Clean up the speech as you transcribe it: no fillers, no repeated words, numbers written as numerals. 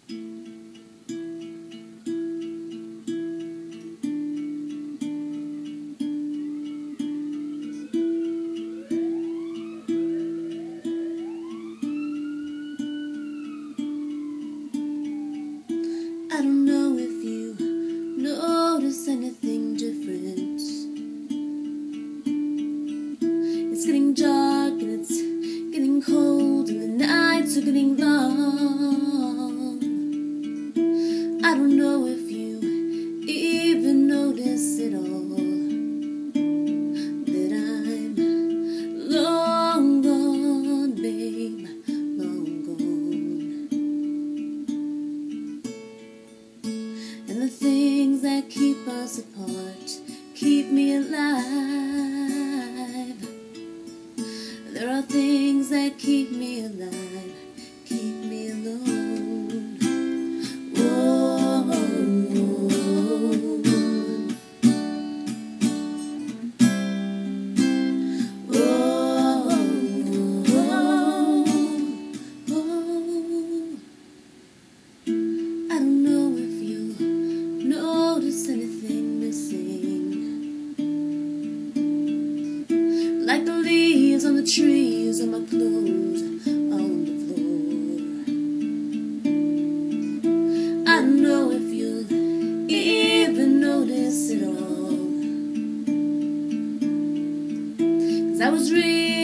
I don't know if you notice anything different. It's getting dark and it's getting cold and the nights are getting long. I don't know if you even notice it all, that I'm long gone, babe, long gone. And the things that keep us apart keep me alive. There are things that keep me alive, keep me alone. Whoa, whoa, whoa. I don't know if you notice anything missing, like the leaves on the trees, on my clothes, on the floor. I don't know if you'll even notice it all, 'cause I was real